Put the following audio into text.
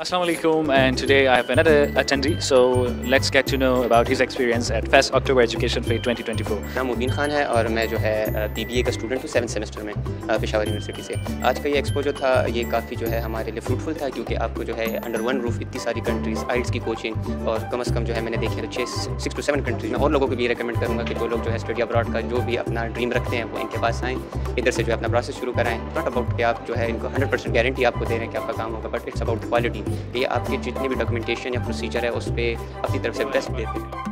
Assalamu alaikum, and today I have another attendee, so let's get to know about his experience at FES October Education Fair 2024. नाम मुबीन खान है और मैं जो है BBA का student हूँ 7th सेमेस्टर में पेशावर यूनिवर्सिटी से। आज का ये एक्सपो जो था ये काफ़ी जो है हमारे लिए फ्रूटफुल था, क्योंकि आपको जो है अंडर वन रूफ इतनी सारी कंट्रीज़ आइट्स की कोचिंग और कम से कम जो है मैंने देखे तो 6 to 7 कंट्रीज़ में। और लोगों को भी रेकमेंड करूँगा कि जो लोग जो है स्टडी अब्रॉड का जो भी अपना ड्रीम रखते हैं वो इनके पास आएँ, इधर से जो है अपना प्रोसेस शुरू कराएँ। नॉट अबाउट कि आप जो है इनको 100% गारंटी आपको दे रहे हैं कि आपका काम होगा, बट इट्स अबाउट क्वालिटी। ये आपके जितने भी डॉक्यूमेंटेशन या प्रोसीजर है उस पर अपनी तरफ से बेस्ट देते हैं।